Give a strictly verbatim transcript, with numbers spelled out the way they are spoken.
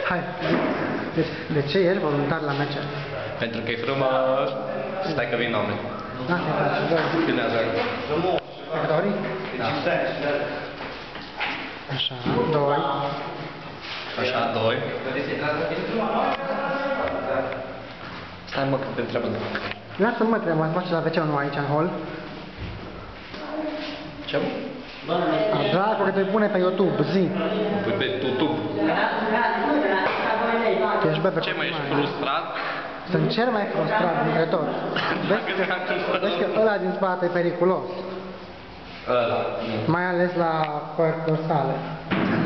Hai, deci, de ce ești voluntar la mece? Pentru că e frumos. Stai că vin oameni. Da, te faci, doi. Filmează. Dacă dori? Da. Așa, doi. Așa, doi. Stai mă, că te întreabă. Lasă-mă, trebuie să faci la ve ce, nu aici, în hol. Ce? A, dracu, că te pune pe YouTube, zi. Păi pe YouTube. Ești bebe. Ce, mă, ești frustrat? Sunt cel mai frustrat dintre toți. Vezi că, vezi că ăla din spate e periculos. Ăla. Mai ales la părți dorsale.